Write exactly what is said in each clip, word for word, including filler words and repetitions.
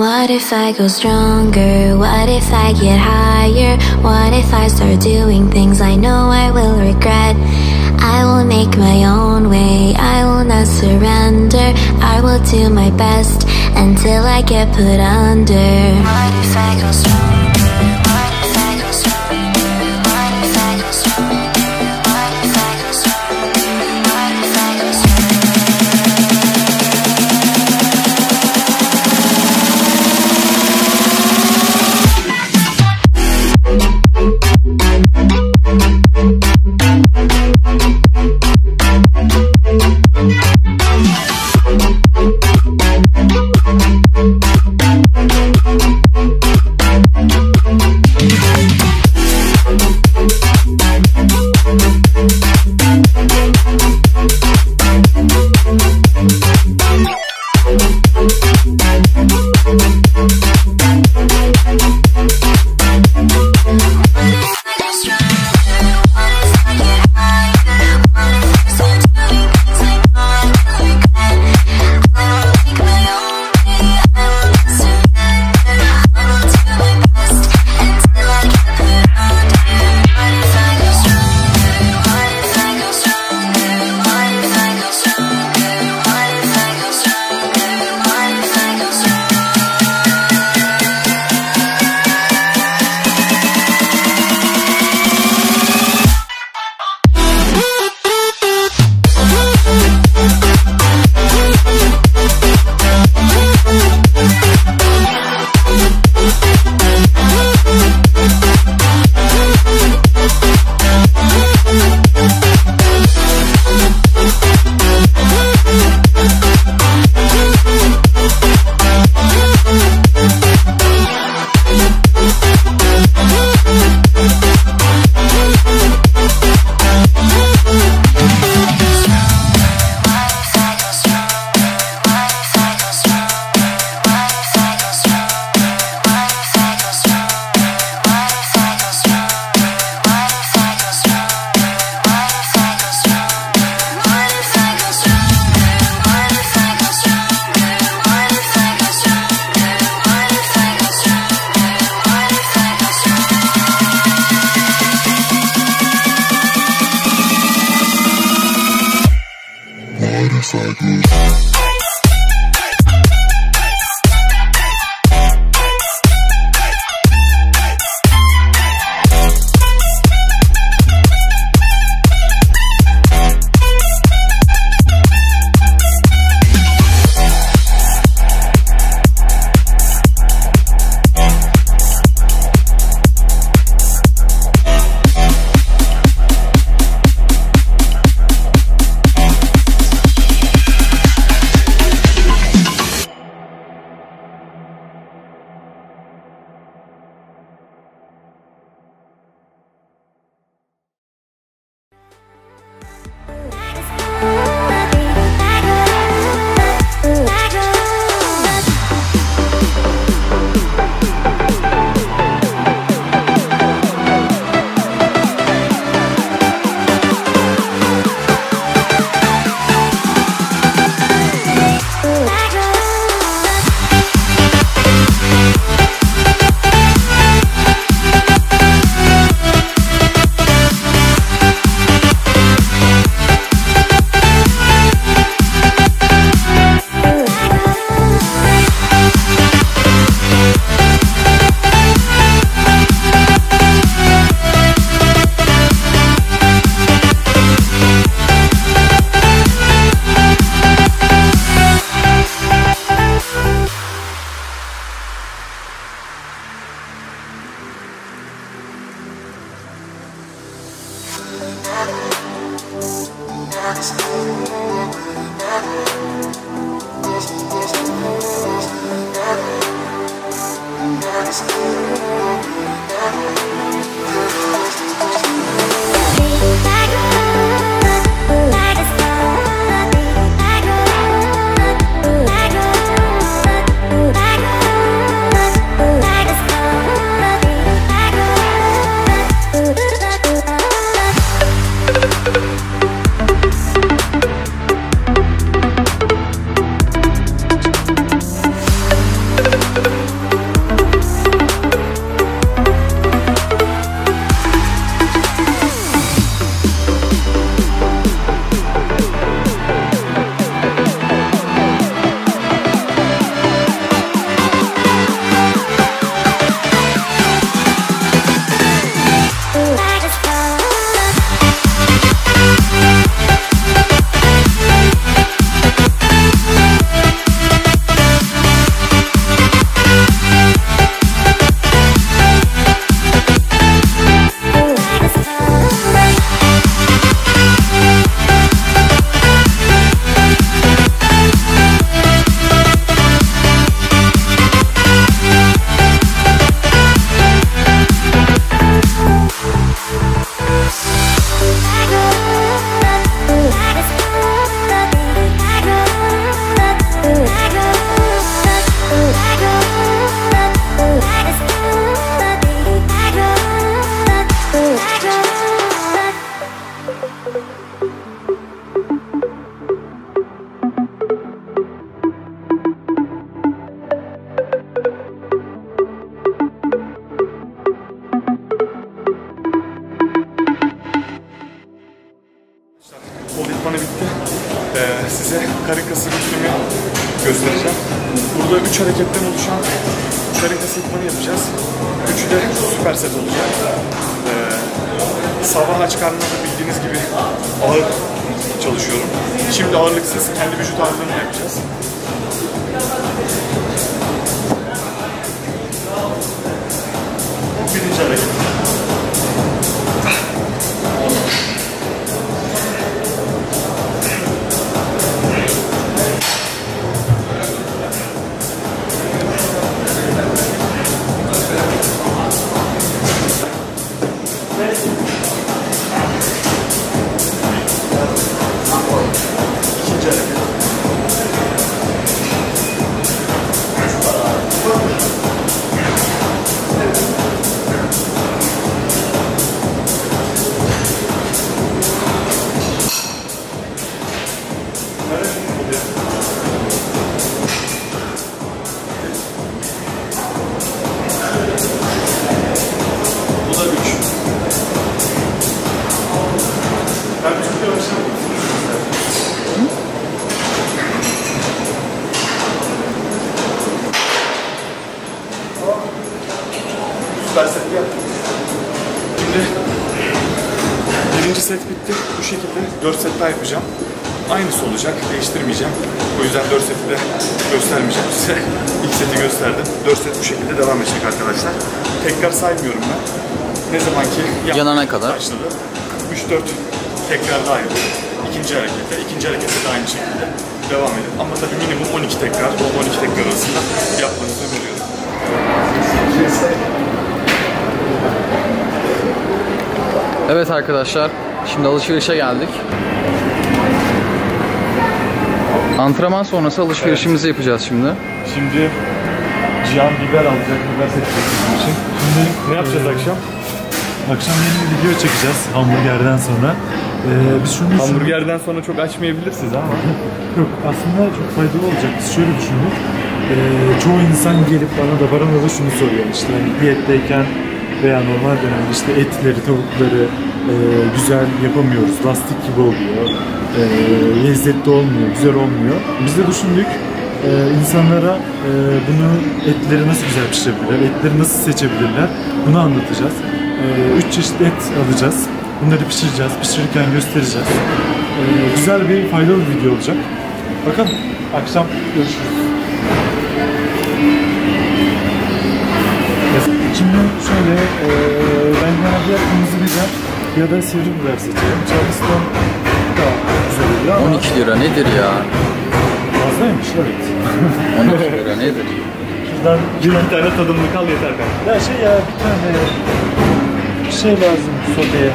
What if I go stronger? What if I get higher? What if I start doing things I know I will regret? I will make my own way, I will not surrender. I will do my best until I get put under. What if I go stronger? What if I go stronger? What if I go stronger? What if I go stronger? What if I go We'll be right back. size karın kası ritmimi göstereceğim. Burada üç hareketten oluşan karın kası idmanı yapacağız. Üçü de süper set olacak. Ee, sabah aç karnına da bildiğiniz gibi ağır çalışıyorum. Şimdi ağırlıksız kendi vücut ağırlığını yapacağız. Birinci hareket. İkinci hareket. Bu da üç. Ben çok yavaşladım. Süper set yaptım. Şimdi birinci set bitti. Bu şekilde dört set daha yapacağım. Aynısı olacak. Değiştirmeyeceğim. O yüzden dört seti de göstermeyeceğim size. İlk seti gösterdim. dört set bu şekilde devam edecek arkadaşlar. Tekrar saymıyorum ben. Ne zamanki yanana kadar başladı. üç dört tekrar daha yapıp ikinci harekete, ikinci harekete de aynı şekilde devam edin. Ama tabii minimum on iki tekrar, on iki tekrar arasında yapmanızı öneriyorum. Evet arkadaşlar, şimdi alışverişe geldik. Antrenman sonrası alışverişimizi evet. yapacağız şimdi. Şimdi Cihan biber alacak, biber seçecek bizim için. Şimdi ne yapacağız ee, akşam? Akşam yeni bir video çekeceğiz hamburgerden sonra. Ee, biz şunu hamburgerden sonra çok açmayabilirsiniz ama. Yok, aslında çok faydalı olacak. Biz şöyle düşündük. Ee, çoğu insan gelip bana da bana da şunu soruyor. İşte hani diyetteyken veya normal dönemde işte etleri, tavukları e, güzel yapamıyoruz. Lastik gibi oluyor. E, lezzetli olmuyor, güzel olmuyor. Biz de düşündük. Ee, insanlara e, bunu etleri nasıl güzel pişirebilirler, etleri nasıl seçebilirler bunu anlatacağız. Ee, üç çeşit et alacağız. Bunları pişireceğiz, pişirirken göstereceğiz. Ee, güzel bir, faydalı bir video olacak. Bakalım, akşam görüşürüz. Şimdi şöyle, e, ben genelde kırmızı biber ya da sivri biber seçiyorum. Charleston da güzel oluyor ama... on iki lira nedir ya? Fazlaymış, evet. on iki lira nedir? Şuradan bir tane tadımlık al yeter kanka. Ya şey ya, bir tane bir şey lazım soteye.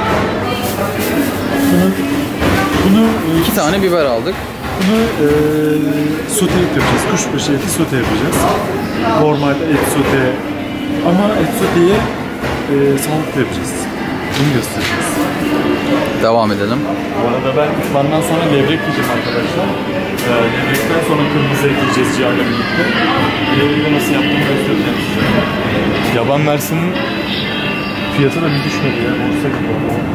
Bunu, bunu iki tane biber aldık. Bunu e, sote yapacağız. Kuşbaşı eti sote yapacağız. Normal et sote. Ama et soteyi e, sağlıklı yapacağız. Bunu göstereceğiz. Devam edelim. Bu arada ben ikmandan sonra levrek yiyeceğim arkadaşlar. Ee, levrekten sonra kırmızı et yiyeceğiz Cihan'la birlikte. Levreği nasıl yaptığımı göstereceğim size. Yaban mersinin fiyatı da bir düşmedi ya. Olsa gibi.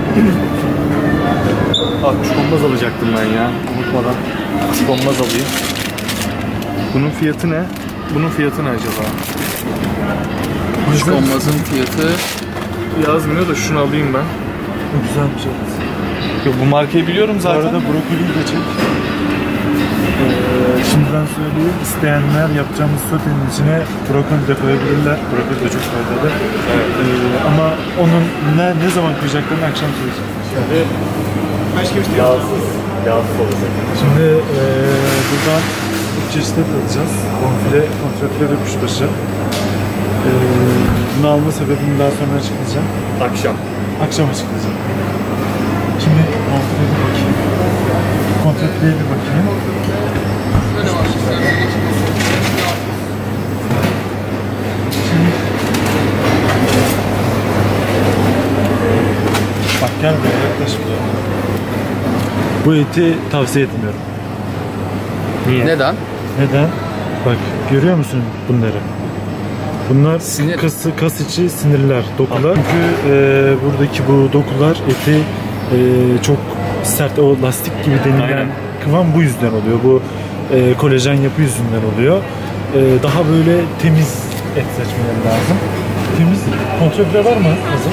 Aa, kuşkonmaz alacaktım ben ya. Unutmadan kuşkonmaz alayım. Bunun fiyatı ne? Bunun fiyatı ne acaba? Kuşkonmazın fiyatı yazmıyor da şunu alayım ben. Güzel bir şey. Yok, bu markayı biliyorum zaten. Bu arada brokoliyi de çek. Ee, şimdiden söyleyeyim, isteyenler yapacağımız sotenin içine brokoli de koyabilirler. Brokoli de çok faydalı. Evet. Ee, ama onun ne ne zaman koyacaklarını akşam söyleyeceğim. Şimdi başka bir şey yağsız, yağsız olacak. Şimdi ee, buradan üç çeşit et alacağız. Bonfile, kontrafile ve kuşbaşı. Ee, bunu alma sebebini daha sonra açıklayacağım. Akşam. Akşam açıklayacağım. Şimdi kontrafile bir bakayım. Kontrafile bir bakayım. Şimdi bak gel buraya, yaklaş buraya. Bu eti tavsiye etmiyorum. Niye? Neden? Neden? Bak görüyor musun bunları? Bunlar Sinir. kas, kas içi sinirler, dokular. Çünkü e, buradaki bu dokular eti e, çok sert, o lastik gibi denilen aynen. kıvam bu yüzden oluyor. Bu e, kolajen yapı yüzünden oluyor. E, daha böyle temiz et seçmeleri lazım. Temiz kontrafile var mı? Hazır.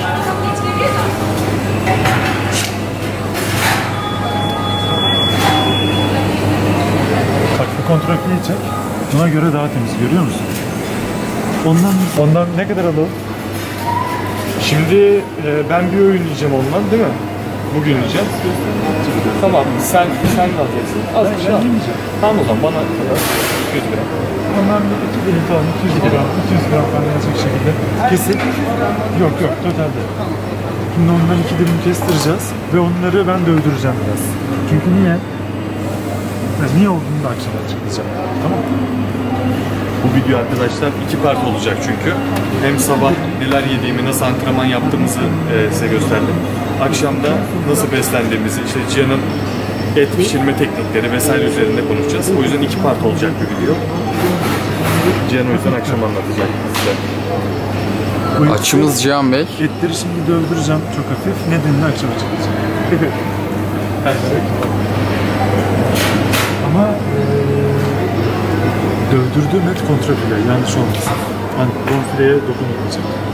Bak bu kontrafileyi çek. Buna göre daha temiz, görüyor musun? Ondan ondan ne kadar alalım? Şimdi e, ben bir öğün yiyeceğim ondan değil mi? Bugün yiyeceğim. Tamam sen sen ne alacaksın? Az bir şey al. Tamam o zaman bana iki yüz gram. Ondan bir iki dilim falan, iki yüz gram, iki yüz gram falan gelecek şekilde kesip. Yok yok, totalde. Şimdi ondan iki dilim kestireceğiz ve onları ben dövdüreceğim biraz. Çünkü niye? Yani niye olduğunu da akşam açıklayacağım. Tamam mı? Bu video arkadaşlar iki part olacak çünkü. Hem sabah neler yediğimi, nasıl antrenman yaptığımızı e, size gösterdim. Akşam da nasıl beslendiğimizi, işte Cihan'ın et pişirme teknikleri vesaire üzerinde konuşacağız. O yüzden iki part olacak bir video. Cihan o yüzden akşam anlatacak size. Bu Açımız Cihan Bey. etleri şimdi dövdüreceğim çok hafif. Nedenini akşam açıklayacağım. Ama eee dövdürdüğüm et kontrafile, yanlış olmasın. Yani bonfileye dokunulmayacak.